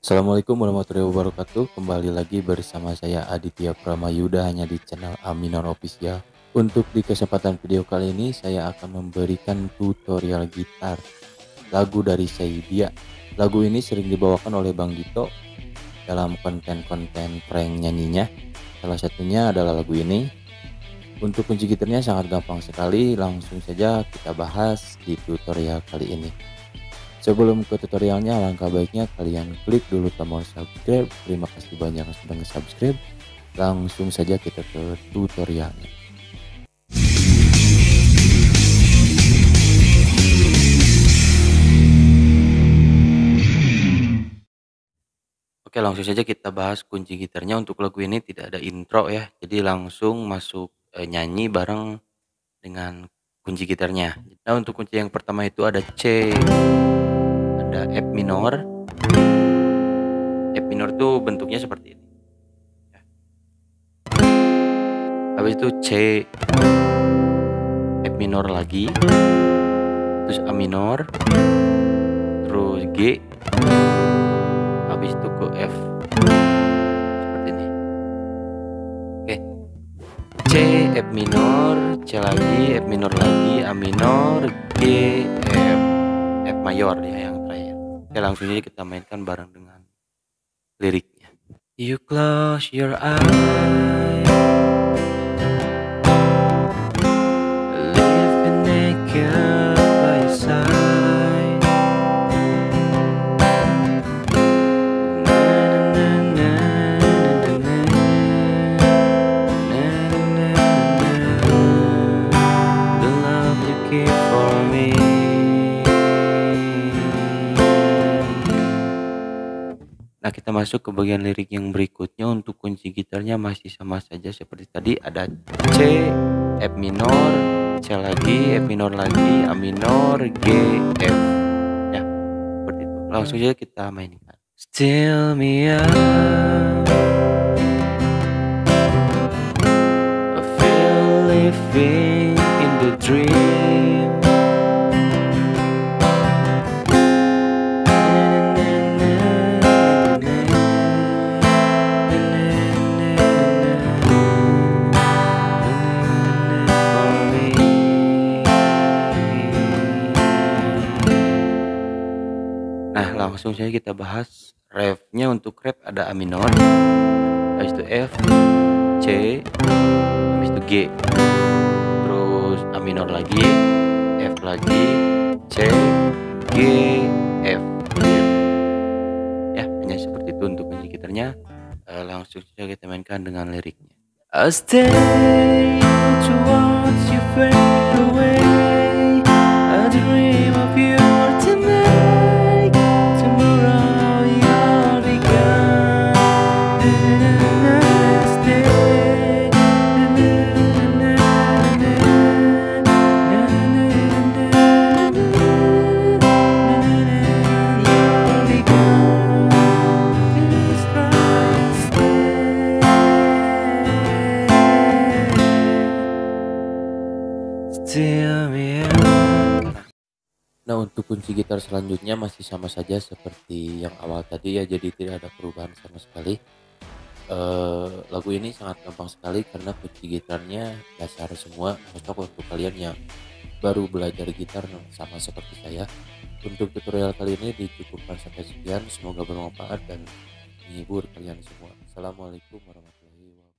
Assalamualaikum warahmatullahi wabarakatuh. Kembali lagi bersama saya Aditya Pramayuda hanya di channel Aminor Official. Untuk di kesempatan video kali ini saya akan memberikan tutorial gitar lagu dari Saidia. Lagu ini sering dibawakan oleh Bang Dito dalam konten-konten prank nyanyinya. Salah satunya adalah lagu ini. Untuk kunci gitarnya sangat gampang sekali, langsung saja kita bahas di tutorial kali ini. Sebelum ke tutorialnya, alangkah baiknya kalian klik dulu tombol subscribe. Terima kasih banyak yang sudah subscribe. Langsung saja kita ke tutorialnya. Oke, langsung saja kita bahas kunci gitarnya. Untuk lagu ini tidak ada intro ya, jadi langsung masuk nyanyi bareng dengan kunci gitarnya. Nah, untuk kunci yang pertama itu ada C, ada F minor. F minor tuh bentuknya seperti ini. Habis itu C, F minor lagi, terus A minor, terus G, habis itu ke F seperti ini. Oke, C, F minor, C lagi, F minor lagi, A minor, G, F, F mayor ya yang terakhir. Oke, langsung aja kita mainkan bareng dengan liriknya. You close your eyes, living naked by your side. The love you keep for me. Nah, kita masuk ke bagian lirik yang berikutnya. Untuk kunci gitarnya masih sama saja seperti tadi, ada C, F minor, C lagi, F minor lagi, A minor, G, F. Ya, seperti itu. Langsung saja kita mainkan. Still me up, I feel living in the dream. Nah, langsung saja kita bahas refnya. Untuk ref ada A minor, habis itu F, C, habis itu G, terus A minor lagi, F lagi, C, G, F. Ya, hanya seperti itu untuk kunci gitarnya. Langsung saja kita mainkan dengan liriknya. I stay to watch you fade away. I dream of you tonight. Tomorrow you'll be gone. Stay. You'll be gone. Just try and stay. Still me up. Nah, untuk kunci gitar selanjutnya masih sama saja seperti yang awal tadi ya, jadi tidak ada perubahan sama sekali. Lagu ini sangat gampang sekali karena kunci gitarnya dasar semua, cocok untuk kalian yang baru belajar gitar sama seperti saya. Untuk tutorial kali ini dicukupkan sampai sekian, semoga bermanfaat dan menghibur kalian semua. Assalamualaikum warahmatullahi wabarakatuh.